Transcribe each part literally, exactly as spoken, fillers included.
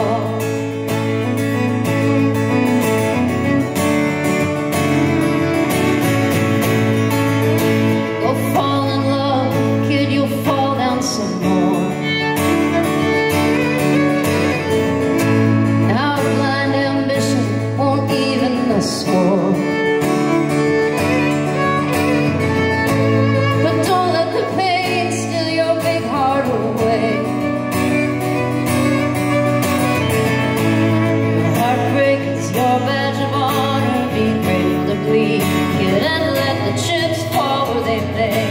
fall. Go fall in love, kid, you'll fall down some more. Now blind ambition won't even the score. But don't let the pain steal your big heart away. Your heartbreak is your badge of honor. Be grateful to bleed, kid, and let the chips fall where they may.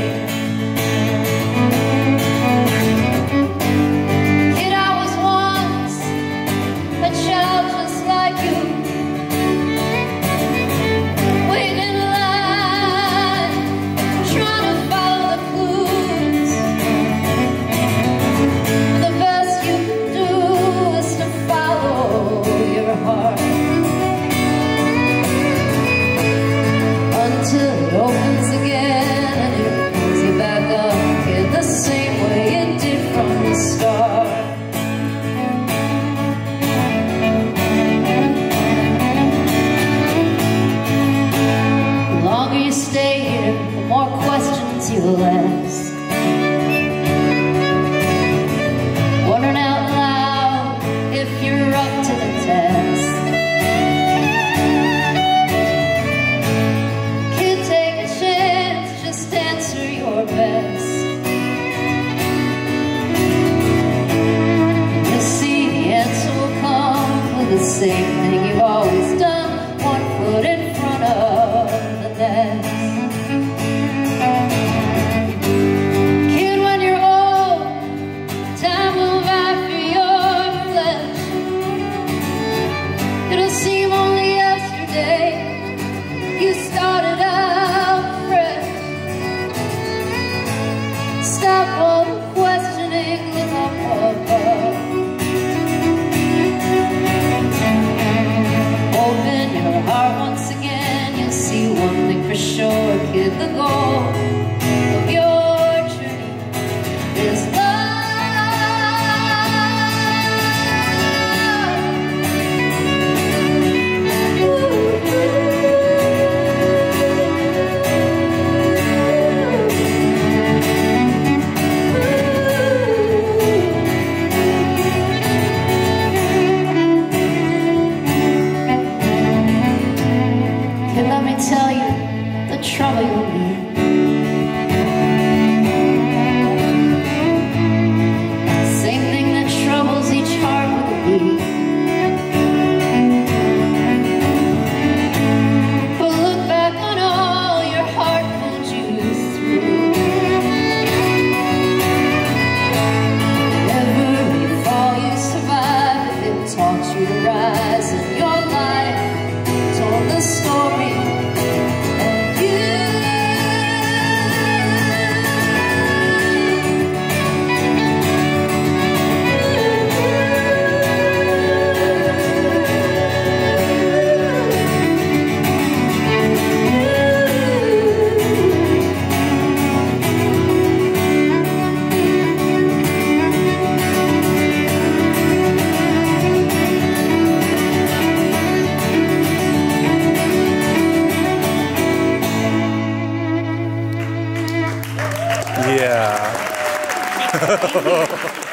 Kid, I was once a child just like you, waiting in line, trying to follow the clues. The best you can do is to follow your heart until it opens again and it pulls you back up, kid, the same way it did from the start. The longer you stay here, the more questions you'll ask. Wondering out loud if you're up to the task. Kid, take a chance, just answer your best. You'll see the answer will come with the same thing you've always done, one foot in front of the next. Kid, when you're old, time will vie for your flesh. It'll seem only yesterday you started out fresh. Stop all the questioning, look up above. Open your heart once again, you'll see one thing for sure, kid, the goal of your journey is love. Kid, let me tell you the trouble you'll be. Same thing that troubles each heart with a beat. But look back on all your heart pulled you through. Every fall you survived, it taught you to rise in your life. Told the story of you. Yeah.